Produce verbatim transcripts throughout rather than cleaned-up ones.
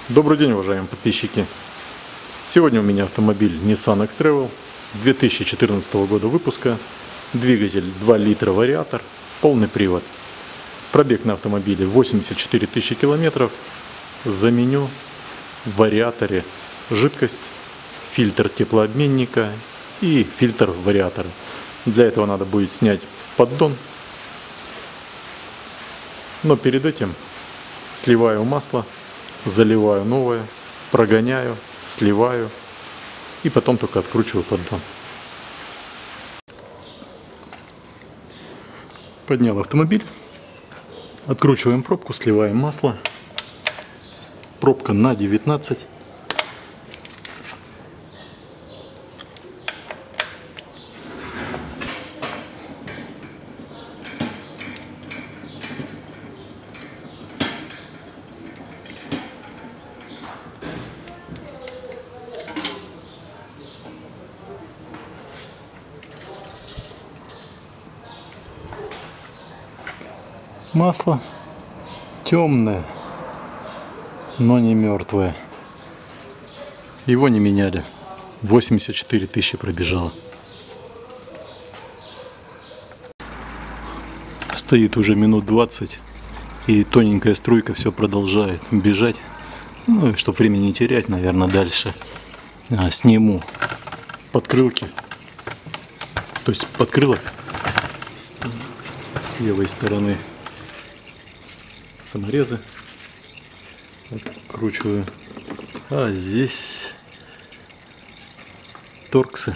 Добрый день, уважаемые подписчики! Сегодня у меня автомобиль Nissan X-Travel две тысячи четырнадцатого года выпуска, двигатель два литра, вариатор, полный привод. Пробег на автомобиле восемьдесят четыре тысячи километров. Заменю в вариаторе жидкость, фильтр теплообменника и фильтр вариатора. Для этого надо будет снять поддон, но перед этим сливаю масло, заливаю новое, прогоняю, сливаю и потом только откручиваю поддон. Поднял автомобиль, откручиваем пробку, сливаем масло. Пробка на девятнадцать. Масло темное, но не мертвое. Его не меняли. восемьдесят четыре тысячи пробежало. Стоит уже минут двадцать, и тоненькая струйка все продолжает бежать. Ну и чтобы времени не терять, наверное, дальше а, сниму подкрылки. То есть подкрылок с, с левой стороны. Саморезы откручиваю, а здесь торксы.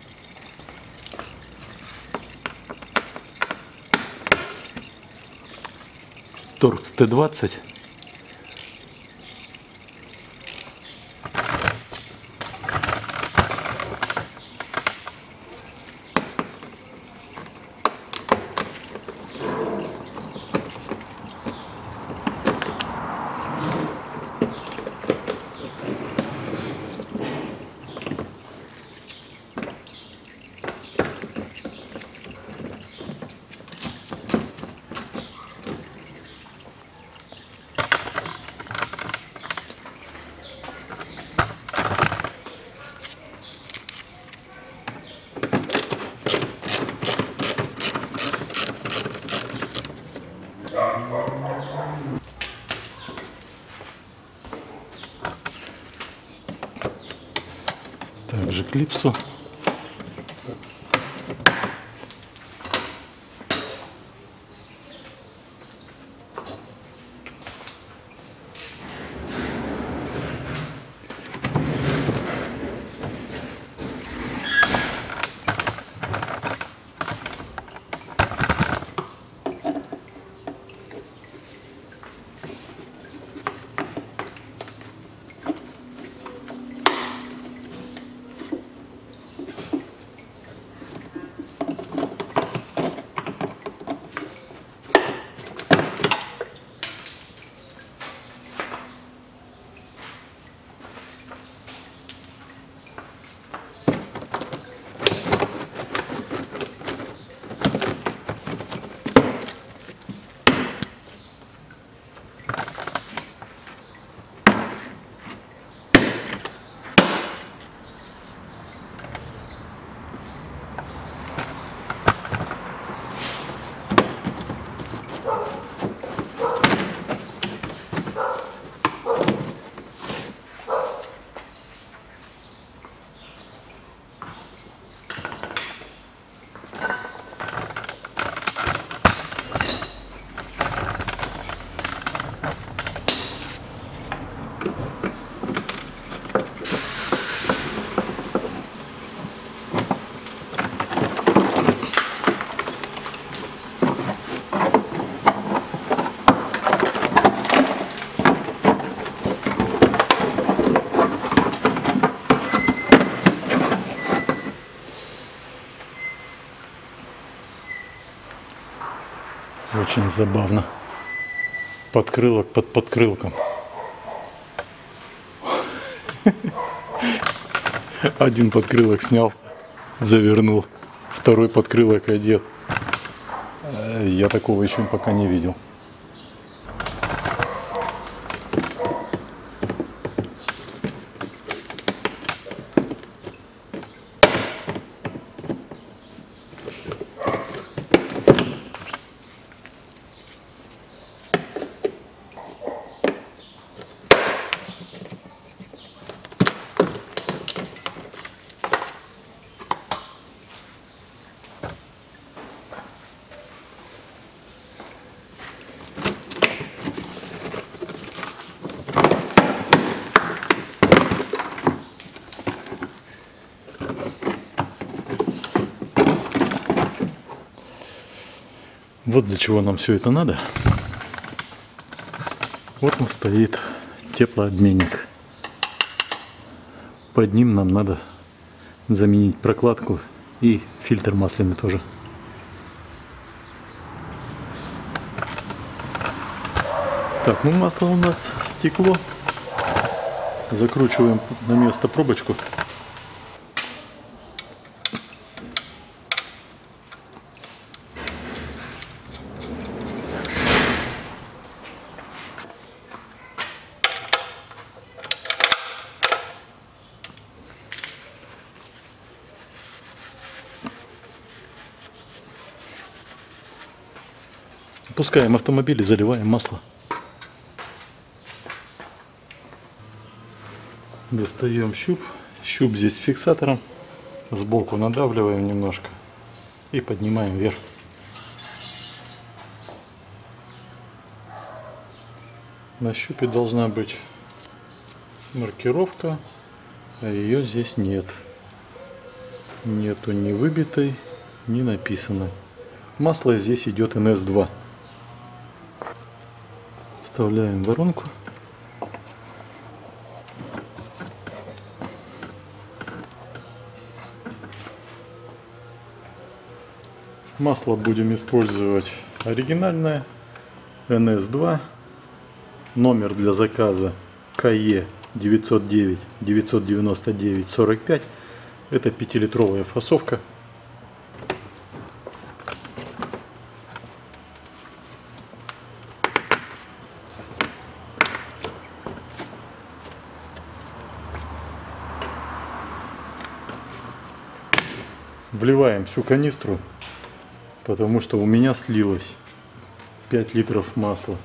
Торкс Т двадцать. Также клипсу. Очень забавно. Подкрылок под подкрылком. Один подкрылок снял, завернул. Второй подкрылок одет. Я такого еще пока не видел. Вот для чего нам все это надо. Вот он стоит, теплообменник. Под ним нам надо заменить прокладку и фильтр масляный тоже. Так, ну масло у нас стекло. Закручиваем на место пробочку. Опускаем автомобиль и заливаем масло. Достаем щуп. Щуп здесь с фиксатором. Сбоку надавливаем немножко и поднимаем вверх. На щупе должна быть маркировка, а ее здесь нет. Нету ни выбитой, ни написано. Масло здесь идет эн эс два. Вставляем воронку. Масло будем использовать оригинальное эн эс два. Номер для заказа ка е девятьсот девять девятьсот девяносто девять сорок пять. Это пятилитровая фасовка. Вливаем всю канистру, потому что у меня слилось пять литров масла.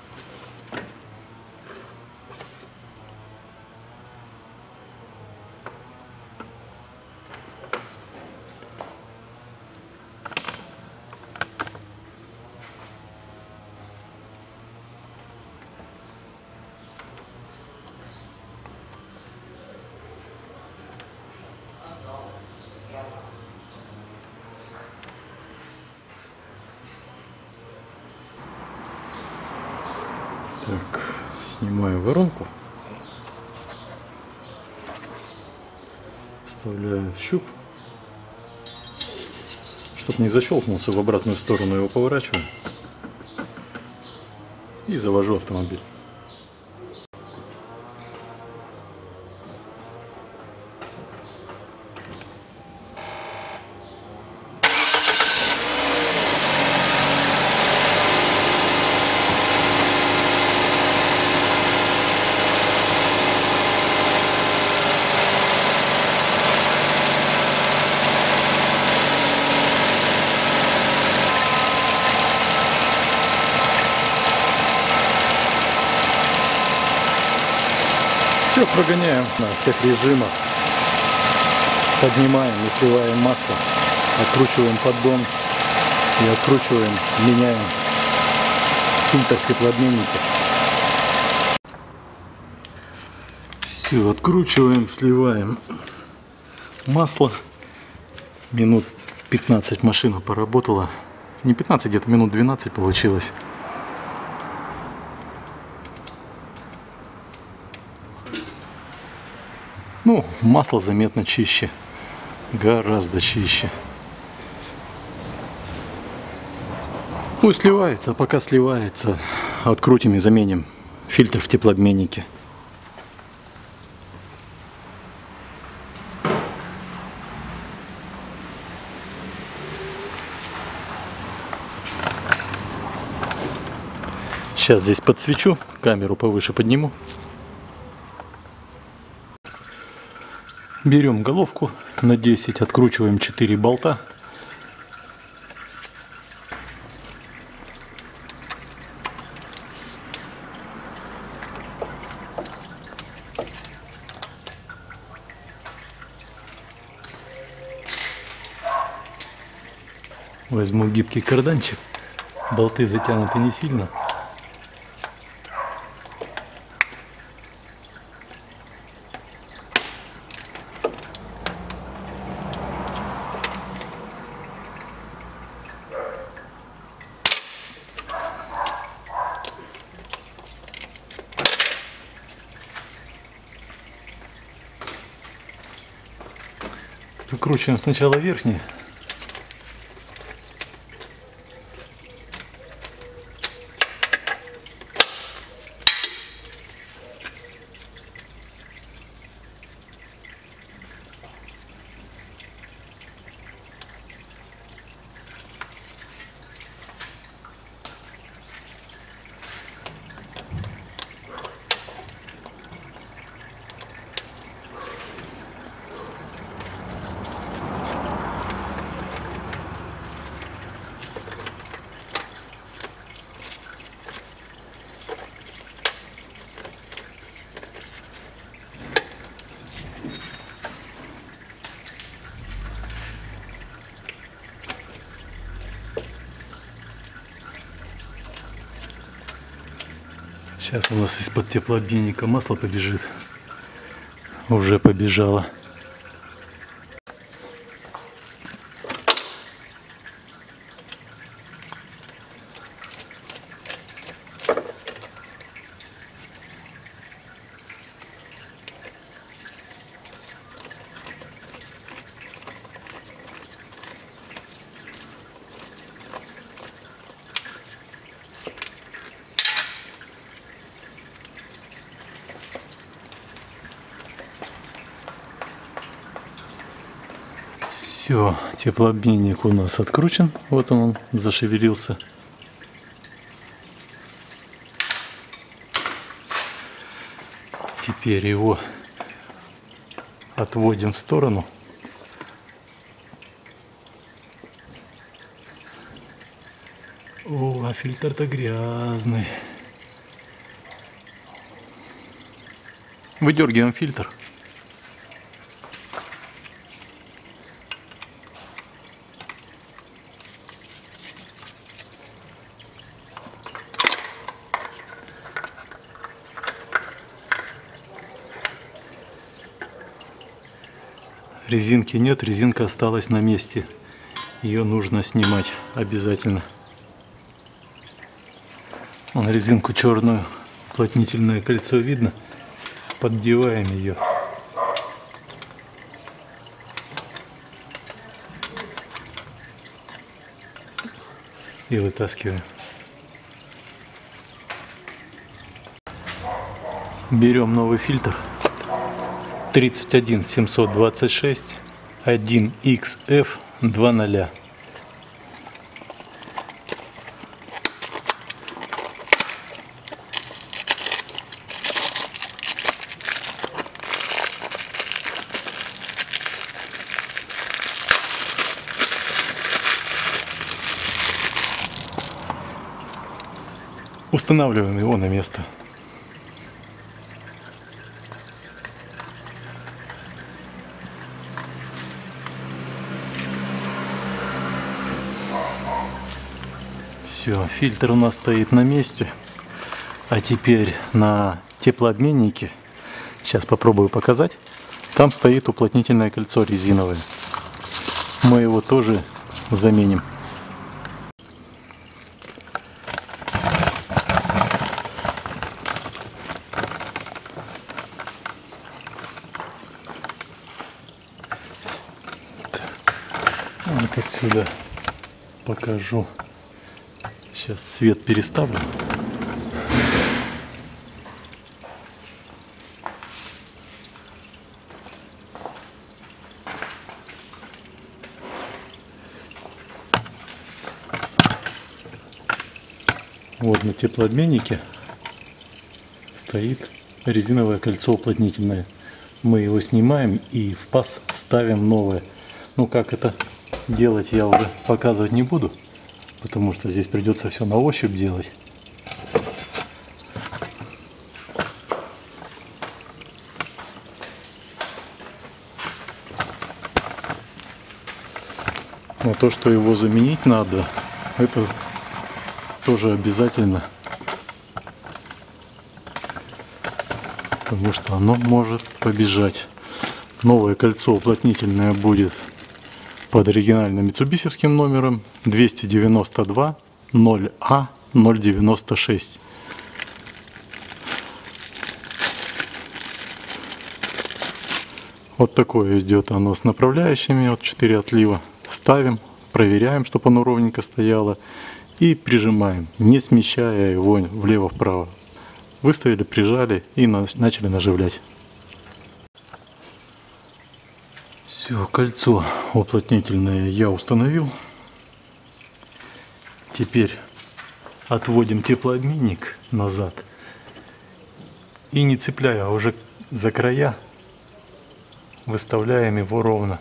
Так, снимаю воронку, вставляю щуп, чтобы не защелкнулся, в обратную сторону его поворачиваю и завожу автомобиль. Все прогоняем на всех режимах, поднимаем и сливаем масло, откручиваем поддон и откручиваем, меняем фильтр теплообменника. Все, откручиваем, сливаем масло. Минут пятнадцать машина поработала, не пятнадцать, где-то минут двенадцать получилось. Ну, масло заметно чище, гораздо чище. Пусть сливается, а пока сливается, открутим и заменим фильтр в теплообменнике. Сейчас здесь подсвечу, камеру повыше подниму. Берем головку на десять, откручиваем четыре болта. Возьму гибкий карданчик, болты затянуты не сильно. Выкручиваем сначала верхние. Сейчас у нас из-под теплообменника масло побежит. Уже побежало. Все, теплообменник у нас откручен. Вот он, он зашевелился. Теперь его отводим в сторону. О, а фильтр-то грязный. Выдергиваем фильтр. Резинки нет, резинка осталась на месте. Ее нужно снимать обязательно. Вон резинку черную, уплотнительное кольцо видно. Поддеваем ее. И вытаскиваем. Берем новый фильтр. тридцать один семьсот двадцать шесть один икс эф два ноль. Устанавливаем его на место. Все, фильтр у нас стоит на месте. А теперь на теплообменнике, сейчас попробую показать, там стоит уплотнительное кольцо резиновое. Мы его тоже заменим. Вот отсюда покажу. Сейчас свет переставлю. Вот на теплообменнике стоит резиновое кольцо уплотнительное. Мы его снимаем и в паз ставим новое. Ну как это делать, я уже показывать не буду, потому что здесь придется все на ощупь делать. Но то, что его заменить надо, это тоже обязательно. Потому что оно может побежать. Новое кольцо уплотнительное будет под оригинальным митсубисевским номером двести девяносто два ноль А ноль девяносто шесть. Вот такое идет оно с направляющими, вот четыре отлива. Ставим, проверяем, чтобы оно ровненько стояло. И прижимаем, не смещая его влево-вправо. Выставили, прижали и начали наживлять. Все, кольцо уплотнительное я установил. Теперь отводим теплообменник назад. И не цепляя, а уже за края, выставляем его ровно.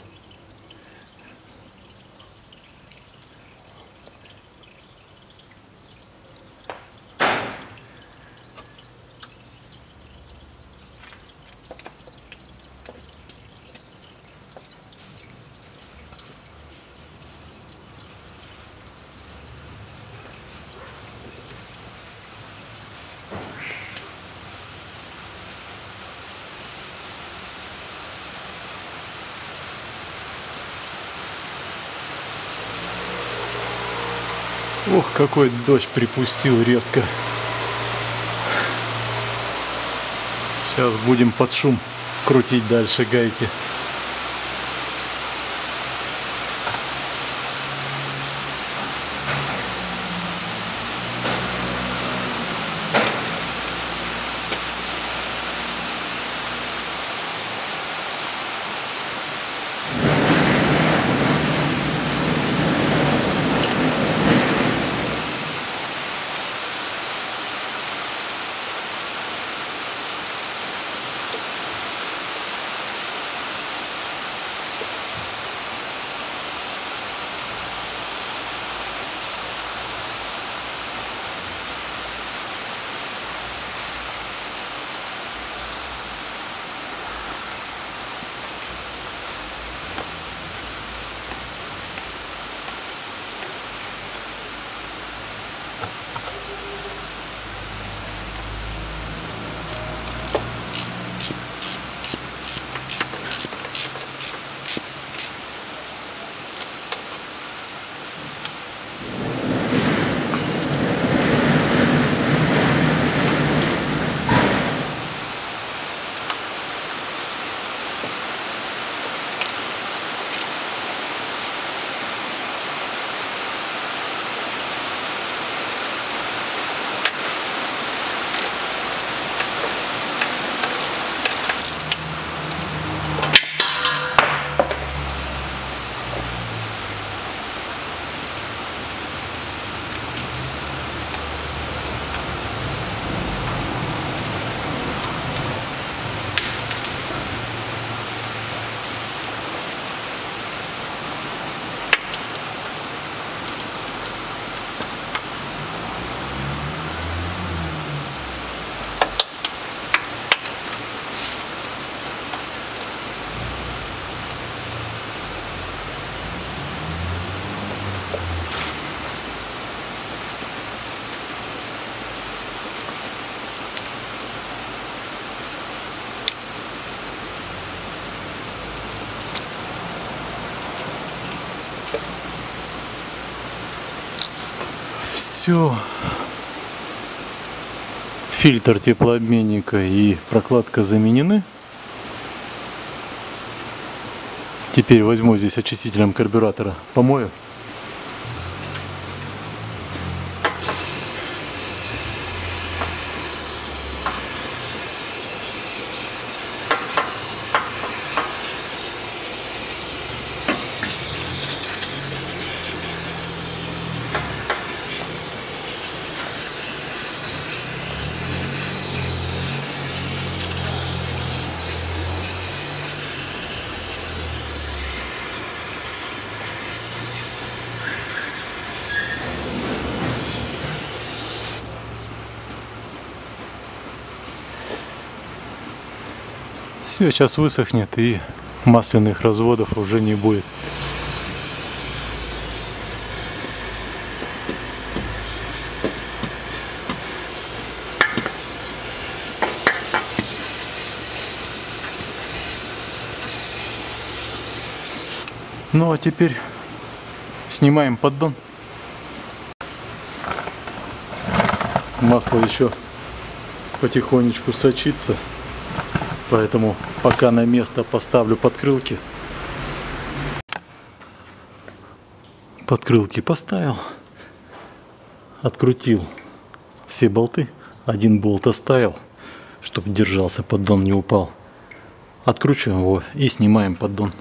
Ох, какой дождь припустил резко. Сейчас будем под шум крутить дальше гайки. Все. Фильтр теплообменника и прокладка заменены. Теперь возьму здесь очистителем карбюратора, помою. Все, сейчас высохнет и масляных разводов уже не будет. Ну а теперь снимаем поддон. Масло еще потихонечку сочится. Поэтому пока на место поставлю подкрылки. Подкрылки поставил. Открутил все болты. Один болт оставил, чтобы держался, поддон не упал. Откручиваем его и снимаем поддон.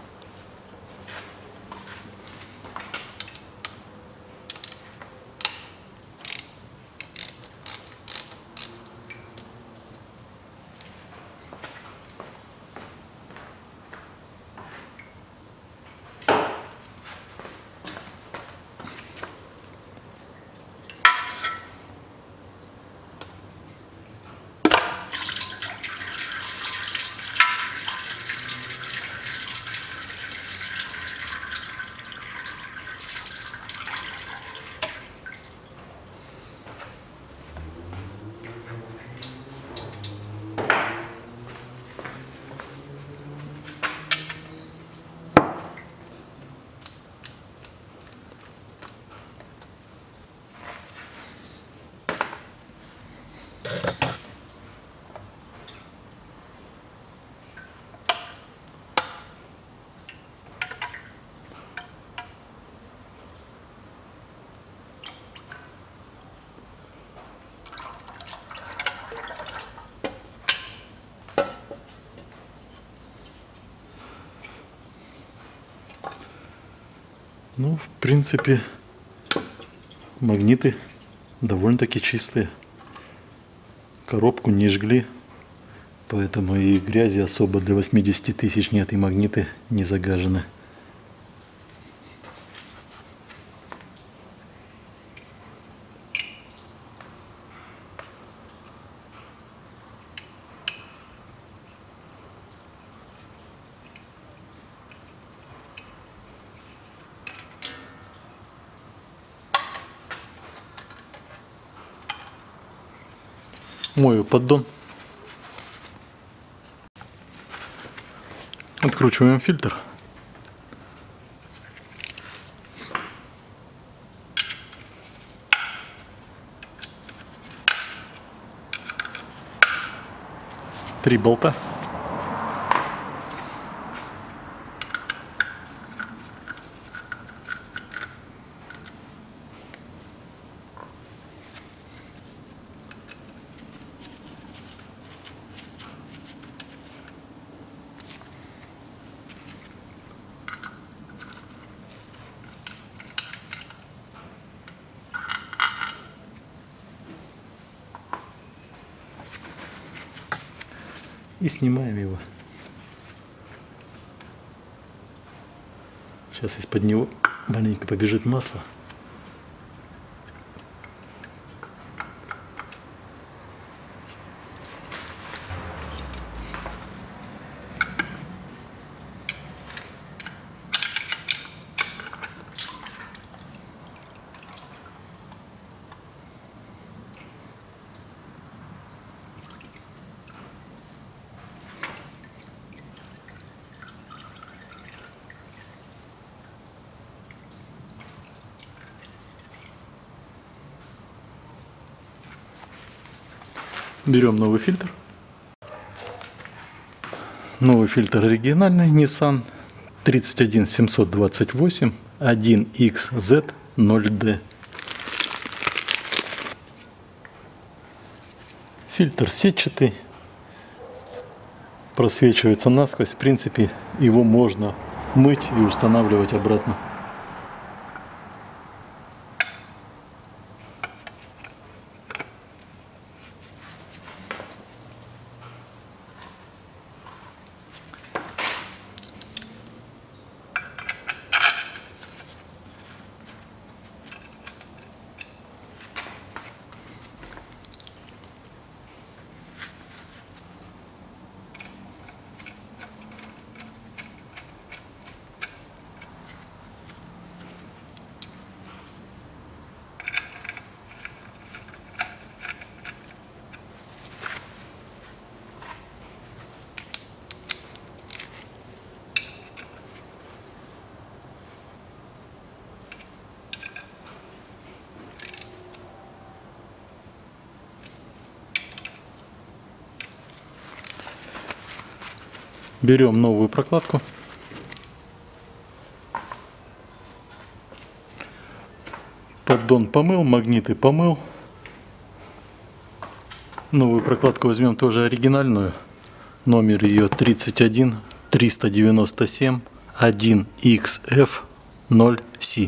Ну, в принципе, магниты довольно-таки чистые. Коробку не жгли, поэтому и грязи особо для восьмидесяти тысяч нет, и магниты не загажены. Мою поддон. Откручиваем фильтр. Три болта. И снимаем его. Сейчас из-под него маленько побежит масло. Берем новый фильтр. Новый фильтр оригинальный Nissan тридцать один семьсот двадцать восемь один икс зет ноль дэ. Фильтр сетчатый, просвечивается насквозь. В принципе, его можно мыть и устанавливать обратно. Берем новую прокладку. Поддон помыл, магниты помыл. Новую прокладку возьмем тоже оригинальную. Номер ее тридцать один триста девяносто семь один икс эф ноль си.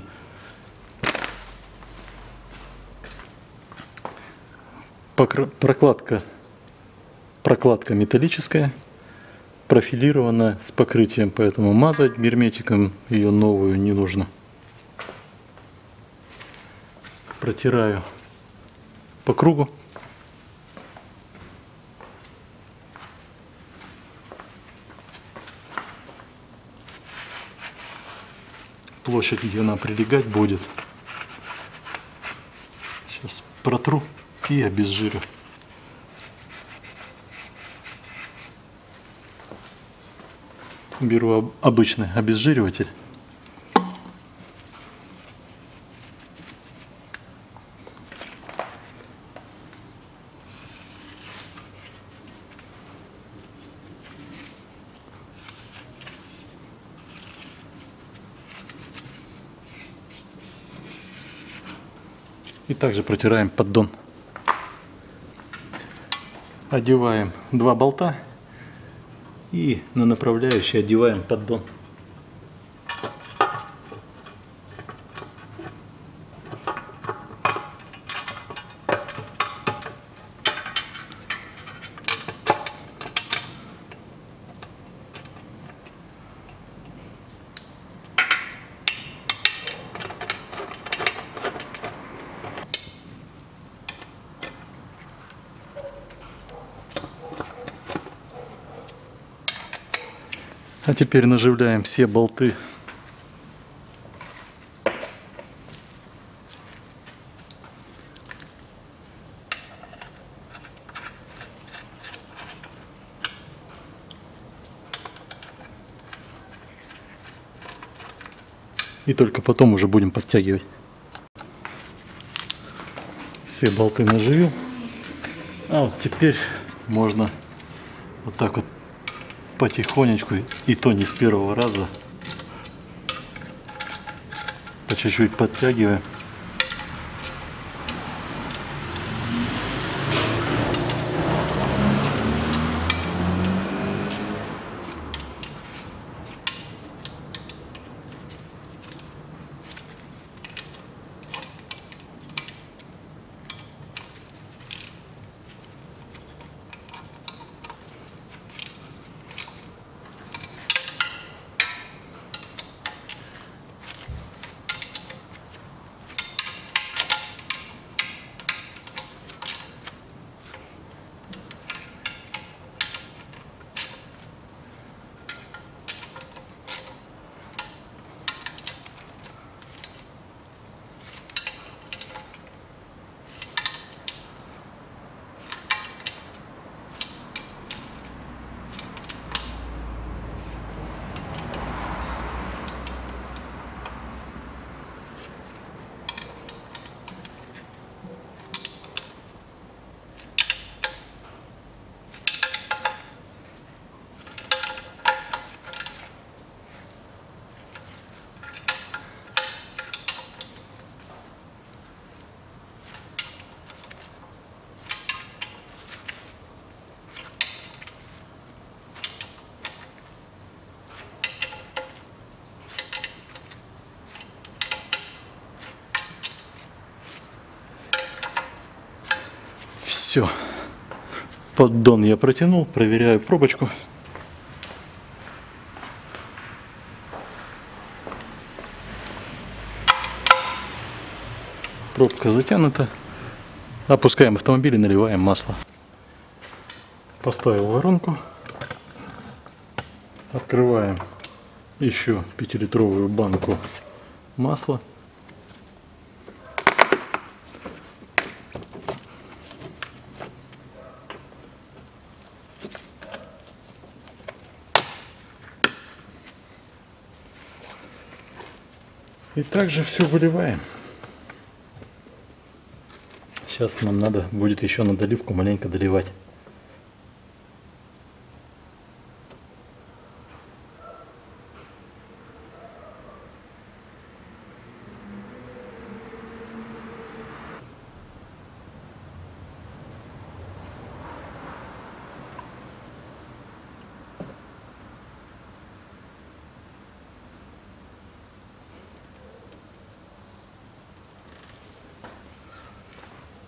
Прокладка, прокладка металлическая, профилированная, с покрытием, поэтому мазать герметиком ее новую не нужно. Протираю по кругу. Площадь, где она прилегать будет. Сейчас протру и обезжирю. Беру обычный обезжириватель. И также протираем поддон. Одеваем два болта и на направляющий одеваем поддон. А теперь наживляем все болты. И только потом уже будем подтягивать. Все болты наживил. А вот теперь можно вот так вот потихонечку, и то не с первого раза, по чуть-чуть подтягиваем. Все, поддон я протянул, проверяю пробочку. Пробка затянута. Опускаем автомобиль и наливаем масло. Поставил воронку. Открываем еще пятилитровую банку масла. И также все выливаем. Сейчас нам надо будет еще на доливку маленько доливать.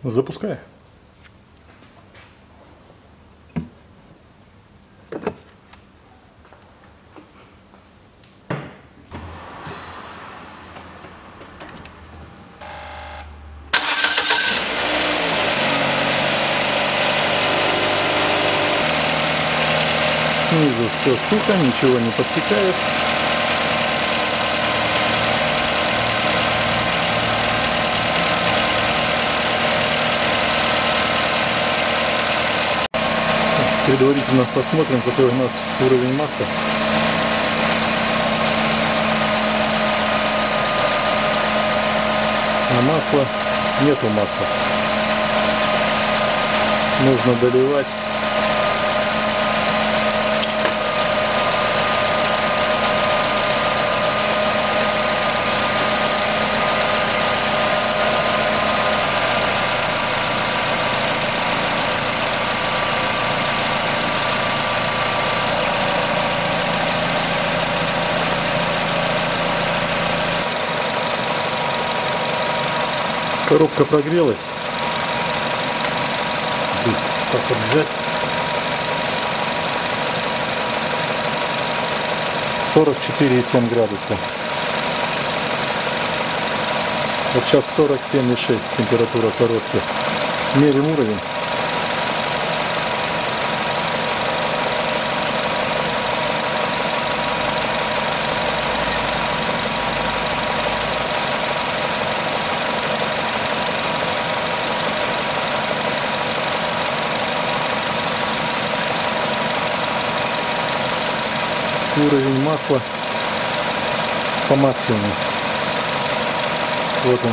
Запускаю. Снизу все сухо, ничего не подтекает. Предварительно посмотрим, какой у нас уровень масла. А масла нету масла. Нужно доливать. Коробка прогрелась. Здесь так вот взять. сорок четыре и семь градуса. Вот сейчас сорок семь и шесть температура коробки. Меряем уровень. Уровень масла по максимуму. Вот он.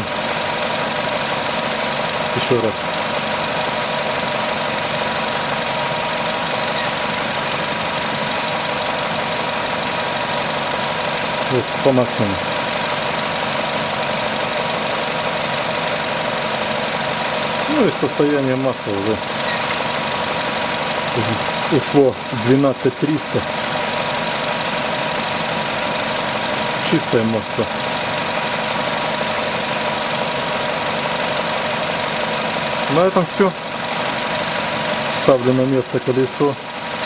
Еще раз. Вот по максимуму. Ну и состояние масла уже ушло двенадцать триста. Чистое масло. На этом все. Ставлю на место колесо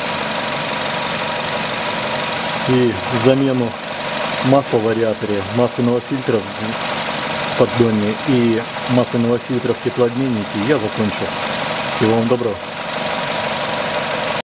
и замену масла в вариаторе, масляного фильтра в поддоне и масляного фильтра в теплообменнике я закончил. Всего вам доброго.